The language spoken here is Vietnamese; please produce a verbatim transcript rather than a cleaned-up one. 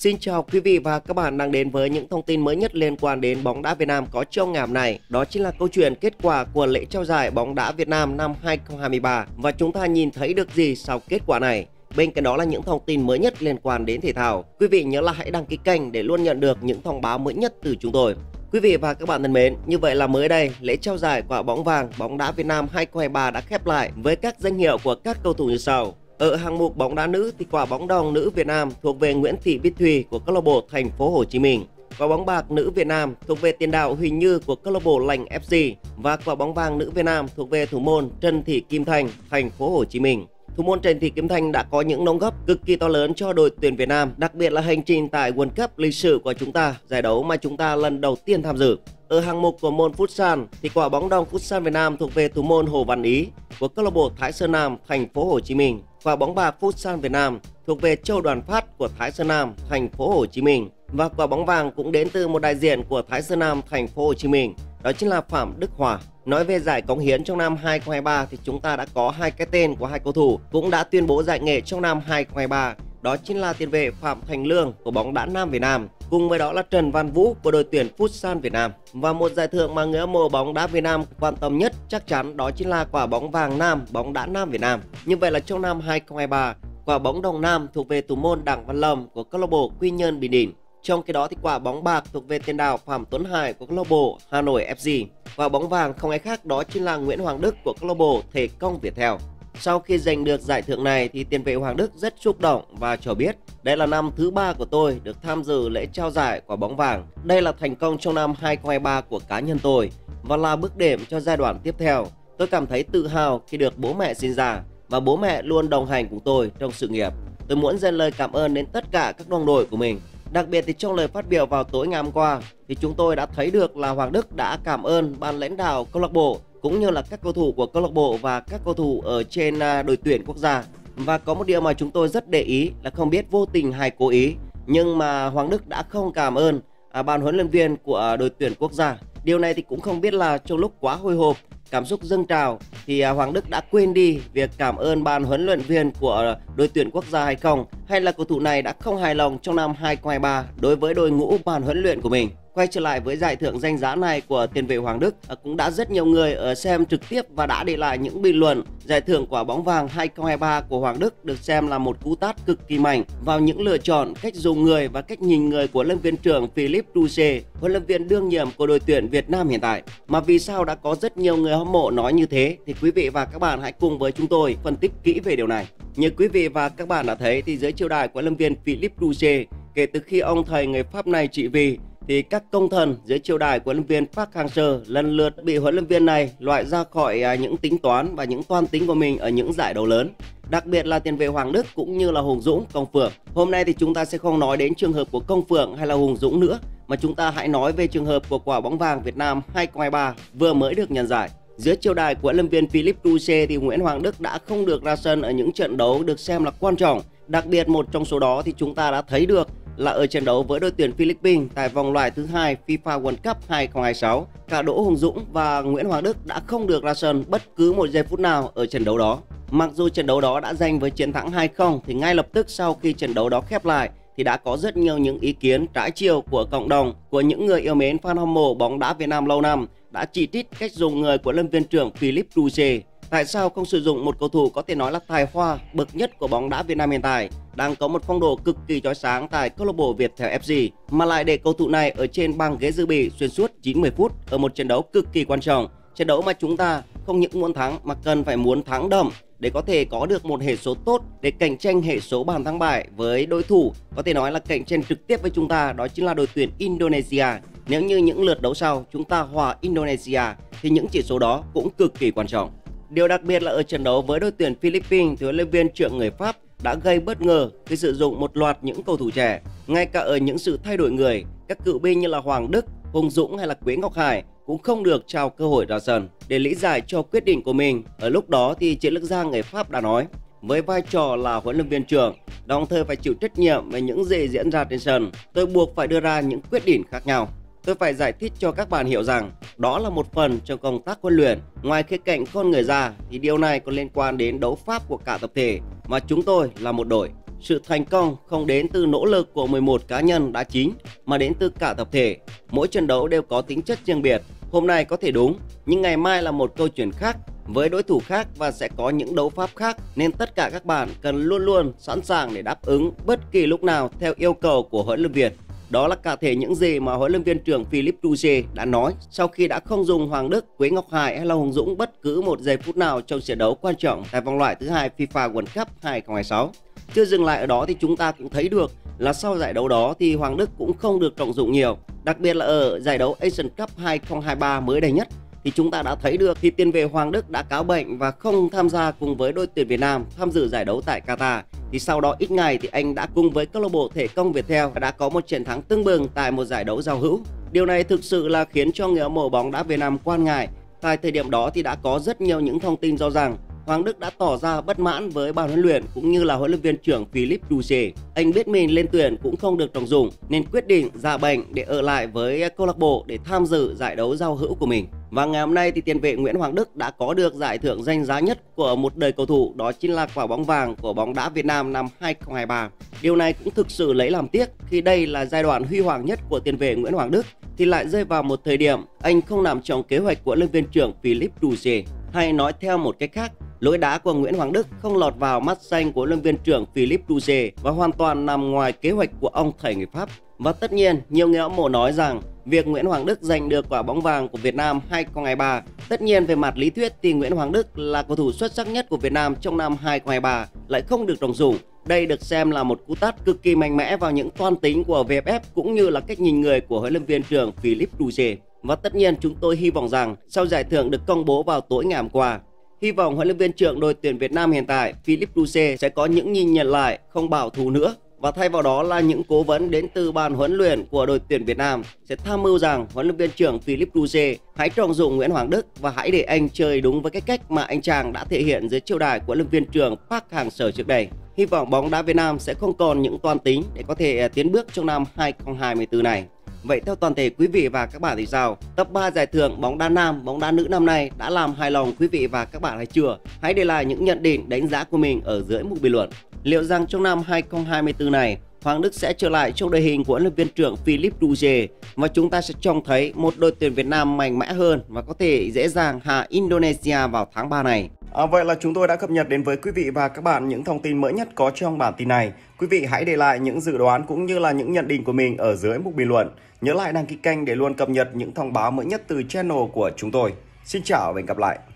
Xin chào quý vị và các bạn đang đến với những thông tin mới nhất liên quan đến bóng đá Việt Nam có trong ngày hôm nay. Đó chính là câu chuyện kết quả của lễ trao giải bóng đá Việt Nam năm hai không hai ba và chúng ta nhìn thấy được gì sau kết quả này. Bên cạnh đó là những thông tin mới nhất liên quan đến thể thao. Quý vị nhớ là hãy đăng ký kênh để luôn nhận được những thông báo mới nhất từ chúng tôi. Quý vị và các bạn thân mến, như vậy là mới đây, lễ trao giải quả bóng vàng bóng đá Việt Nam hai không hai ba đã khép lại với các danh hiệu của các cầu thủ như sau. Ở hạng mục bóng đá nữ thì quả bóng đồng nữ Việt Nam thuộc về Nguyễn Thị Bích Thùy của câu lạc bộ Thành phố Hồ Chí Minh. Quả bóng bạc nữ Việt Nam thuộc về tiền đạo Huỳnh Như của câu lạc bộ Lành ép xê và quả bóng vàng nữ Việt Nam thuộc về thủ môn Trần Thị Kim Thanh, Thành phố Hồ Chí Minh. Thủ môn Trần Thị Kim Thanh đã có những đóng góp cực kỳ to lớn cho đội tuyển Việt Nam, đặc biệt là hành trình tại World Cup lịch sử của chúng ta, giải đấu mà chúng ta lần đầu tiên tham dự. Ở hạng mục của môn Futsal thì quả bóng đồng Futsal Việt Nam thuộc về thủ môn Hồ Văn Ý của câu lạc bộ Thái Sơn Nam, Thành phố Hồ Chí Minh. Quả bóng bạc Futsal Việt Nam thuộc về Châu Đoàn Phát của Thái Sơn Nam, Thành phố Hồ Chí Minh. Và quả bóng vàng cũng đến từ một đại diện của Thái Sơn Nam, Thành phố Hồ Chí Minh, đó chính là Phạm Đức Hòa. Nói về giải cống hiến trong năm hai không hai ba thì chúng ta đã có hai cái tên của hai cầu thủ cũng đã tuyên bố giải nghệ trong năm hai không hai ba. Đó chính là tiền vệ Phạm Thành Lương của bóng đá nam Việt Nam, cùng với đó là Trần Văn Vũ của đội tuyển Futsal Việt Nam. Và một giải thưởng mà người hâm mộ bóng đá Việt Nam quan tâm nhất chắc chắn đó chính là quả bóng vàng nam bóng đá nam Việt Nam. Như vậy là trong năm hai không hai ba, quả bóng đồng nam thuộc về thủ môn Đặng Văn Lâm của câu lạc bộ Quy Nhơn Bình Định. Trong khi đó thì quả bóng bạc thuộc về tiền đạo Phạm Tuấn Hải của câu lạc bộ Hà Nội ép xê. Quả bóng vàng không ai khác đó chính là Nguyễn Hoàng Đức của câu lạc bộ Thể Công Viettel. Sau khi giành được giải thưởng này thì tiền vệ Hoàng Đức rất xúc động và cho biết đây là năm thứ ba của tôi được tham dự lễ trao giải quả bóng vàng. Đây là thành công trong năm hai không hai ba của cá nhân tôi và là bước đệm cho giai đoạn tiếp theo. Tôi cảm thấy tự hào khi được bố mẹ sinh ra và bố mẹ luôn đồng hành cùng tôi trong sự nghiệp. Tôi muốn dành lời cảm ơn đến tất cả các đồng đội của mình. Đặc biệt thì trong lời phát biểu vào tối ngày hôm qua thì chúng tôi đã thấy được là Hoàng Đức đã cảm ơn ban lãnh đạo câu lạc bộ cũng như là các cầu thủ của câu lạc bộ và các cầu thủ ở trên đội tuyển quốc gia. Và có một điều mà chúng tôi rất để ý là không biết vô tình hay cố ý, nhưng mà Hoàng Đức đã không cảm ơn à, ban huấn luyện viên của đội tuyển quốc gia. Điều này thì cũng không biết là trong lúc quá hồi hộp, cảm xúc dâng trào thì à, Hoàng Đức đã quên đi việc cảm ơn ban huấn luyện viên của đội tuyển quốc gia hay không, hay là cầu thủ này đã không hài lòng trong năm hai không hai ba đối với đội ngũ ban huấn luyện của mình. Quay trở lại với giải thưởng danh giá này của tiền vệ Hoàng Đức, cũng đã rất nhiều người ở xem trực tiếp và đã để lại những bình luận. Giải thưởng quả bóng vàng hai không hai ba của Hoàng Đức được xem là một cú tát cực kỳ mạnh vào những lựa chọn, cách dùng người và cách nhìn người của huấn luyện viên trưởng Philippe Doucet, huấn luyện viên đương nhiệm của đội tuyển Việt Nam hiện tại. Mà vì sao đã có rất nhiều người hâm mộ nói như thế thì quý vị và các bạn hãy cùng với chúng tôi phân tích kỹ về điều này. Như quý vị và các bạn đã thấy thì dưới triều đại của huấn luyện viên Philippe Doucet, kể từ khi ông thầy người Pháp này trị vì thì các công thần dưới triều đại của huấn luyện viên Park Hang-seo lần lượt bị huấn luyện viên này loại ra khỏi những tính toán và những toan tính của mình ở những giải đấu lớn. Đặc biệt là tiền vệ Hoàng Đức cũng như là Hùng Dũng, Công Phượng. Hôm nay thì chúng ta sẽ không nói đến trường hợp của Công Phượng hay là Hùng Dũng nữa, mà chúng ta hãy nói về trường hợp của quả bóng vàng Việt Nam hai không hai ba vừa mới được nhận giải. Dưới triều đại của huấn luyện viên Philippe Doucet thì Nguyễn Hoàng Đức đã không được ra sân ở những trận đấu được xem là quan trọng. Đặc biệt một trong số đó thì chúng ta đã thấy được là ở trận đấu với đội tuyển Philippines tại vòng loại thứ hai FIFA World Cup hai không hai sáu, cả Đỗ Hùng Dũng và Nguyễn Hoàng Đức đã không được ra sân bất cứ một giây phút nào ở trận đấu đó. Mặc dù trận đấu đó đã giành với chiến thắng hai không thì ngay lập tức sau khi trận đấu đó khép lại thì đã có rất nhiều những ý kiến trái chiều của cộng đồng, của những người yêu mến fan hâm mộ bóng đá Việt Nam lâu năm đã chỉ trích cách dùng người của huấn luyện viên trưởng Philippe Doucet. Tại sao không sử dụng một cầu thủ có thể nói là tài hoa bậc nhất của bóng đá Việt Nam hiện tại, đang có một phong độ cực kỳ chói sáng tại câu lạc bộ Viettel ép xê, mà lại để cầu thủ này ở trên băng ghế dự bị xuyên suốt chín mươi phút ở một trận đấu cực kỳ quan trọng, trận đấu mà chúng ta không những muốn thắng mà cần phải muốn thắng đậm để có thể có được một hệ số tốt để cạnh tranh hệ số bàn thắng bại với đối thủ có thể nói là cạnh tranh trực tiếp với chúng ta, đó chính là đội tuyển Indonesia. Nếu như những lượt đấu sau chúng ta hòa Indonesia thì những chỉ số đó cũng cực kỳ quan trọng. Điều đặc biệt là ở trận đấu với đội tuyển Philippines thì huấn luyện viên trưởng người Pháp đã gây bất ngờ khi sử dụng một loạt những cầu thủ trẻ. Ngay cả ở những sự thay đổi người, các cựu binh như là Hoàng Đức, Hùng Dũng hay là Quế Ngọc Hải cũng không được trao cơ hội ra sân. Để lý giải cho quyết định của mình, ở lúc đó thì chiến lược gia người Pháp đã nói với vai trò là huấn luyện viên trưởng, đồng thời phải chịu trách nhiệm về những gì diễn ra trên sân, tôi buộc phải đưa ra những quyết định khác nhau. Tôi phải giải thích cho các bạn hiểu rằng đó là một phần trong công tác huấn luyện. Ngoài khía cạnh con người ra thì điều này còn liên quan đến đấu pháp của cả tập thể, mà chúng tôi là một đội. Sự thành công không đến từ nỗ lực của mười một cá nhân đá chính mà đến từ cả tập thể. Mỗi trận đấu đều có tính chất riêng biệt. Hôm nay có thể đúng, nhưng ngày mai là một câu chuyện khác, với đối thủ khác và sẽ có những đấu pháp khác, nên tất cả các bạn cần luôn luôn sẵn sàng để đáp ứng bất kỳ lúc nào theo yêu cầu của huấn luyện viên. Đó là cả thể những gì mà huấn luyện viên trưởng Philippe Doucet đã nói sau khi đã không dùng Hoàng Đức, Quế Ngọc Hải hay là Hùng Dũng bất cứ một giây phút nào trong trận đấu quan trọng tại vòng loại thứ hai FIFA World Cup hai không hai sáu. Chưa dừng lại ở đó thì chúng ta cũng thấy được là sau giải đấu đó thì Hoàng Đức cũng không được trọng dụng nhiều, đặc biệt là ở giải đấu Asian Cup hai không hai ba mới đây nhất. Thì chúng ta đã thấy được khi tiền vệ Hoàng Đức đã cáo bệnh và không tham gia cùng với đội tuyển Việt Nam tham dự giải đấu tại Qatar. Thì sau đó ít ngày thì anh đã cùng với câu lạc bộ Thể Công Viettel đã có một trận thắng tưng bừng tại một giải đấu giao hữu. Điều này thực sự là khiến cho người hâm mộ bóng đá Việt Nam quan ngại. Tại thời điểm đó thì đã có rất nhiều những thông tin cho rằng Hoàng Đức đã tỏ ra bất mãn với ban huấn luyện cũng như là huấn luyện viên trưởng Philippe Doucet. Anh biết mình lên tuyển cũng không được trọng dụng nên quyết định ra bệnh để ở lại với câu lạc bộ để tham dự giải đấu giao hữu của mình. Và ngày hôm nay thì tiền vệ Nguyễn Hoàng Đức đã có được giải thưởng danh giá nhất của một đời cầu thủ, đó chính là quả bóng vàng của bóng đá Việt Nam năm hai không hai ba. Điều này cũng thực sự lấy làm tiếc khi đây là giai đoạn huy hoàng nhất của tiền vệ Nguyễn Hoàng Đức thì lại rơi vào một thời điểm anh không nằm trong kế hoạch của huấn luyện viên trưởng Philippe Doucet. Hay nói theo một cách khác, lối đá của Nguyễn Hoàng Đức không lọt vào mắt xanh của huấn luyện viên trưởng Philippe Doucet và hoàn toàn nằm ngoài kế hoạch của ông thầy người Pháp. Và tất nhiên, nhiều người hâm mộ nói rằng việc Nguyễn Hoàng Đức giành được quả bóng vàng của Việt Nam hai không hai ba, tất nhiên về mặt lý thuyết thì Nguyễn Hoàng Đức là cầu thủ xuất sắc nhất của Việt Nam trong năm hai không hai ba lại không được trọng dụng. Đây được xem là một cú tát cực kỳ mạnh mẽ vào những toan tính của vê ép ép cũng như là cách nhìn người của huấn luyện viên trưởng Philippe Doucet. Và tất nhiên chúng tôi hy vọng rằng sau giải thưởng được công bố vào tối ngày hôm qua, hy vọng huấn luyện viên trưởng đội tuyển Việt Nam hiện tại Philippe Doucet sẽ có những nhìn nhận lại không bảo thủ nữa, và thay vào đó là những cố vấn đến từ ban huấn luyện của đội tuyển Việt Nam sẽ tham mưu rằng huấn luyện viên trưởng Philippe Doucet hãy trọng dụng Nguyễn Hoàng Đức và hãy để anh chơi đúng với cái cách mà anh chàng đã thể hiện dưới chiêu đài của huấn luyện viên trưởng Park Hang-seo trước đây. Hy vọng bóng đá Việt Nam sẽ không còn những toan tính để có thể tiến bước trong năm hai không hai tư này. Vậy theo toàn thể quý vị và các bạn thì sao? Top ba giải thưởng bóng đá nam, bóng đá nữ năm nay đã làm hài lòng quý vị và các bạn hay chưa? Hãy để lại những nhận định đánh giá của mình ở dưới mục bình luận. Liệu rằng trong năm hai không hai tư này, Hoàng Đức sẽ trở lại trong đội hình của huấn luyện viên trưởng Philippe Doucet và chúng ta sẽ trông thấy một đội tuyển Việt Nam mạnh mẽ hơn và có thể dễ dàng hạ Indonesia vào tháng ba này. À, vậy là chúng tôi đã cập nhật đến với quý vị và các bạn những thông tin mới nhất có trong bản tin này. Quý vị hãy để lại những dự đoán cũng như là những nhận định của mình ở dưới mục bình luận. Nhớ lại đăng ký kênh để luôn cập nhật những thông báo mới nhất từ channel của chúng tôi. Xin chào và hẹn gặp lại.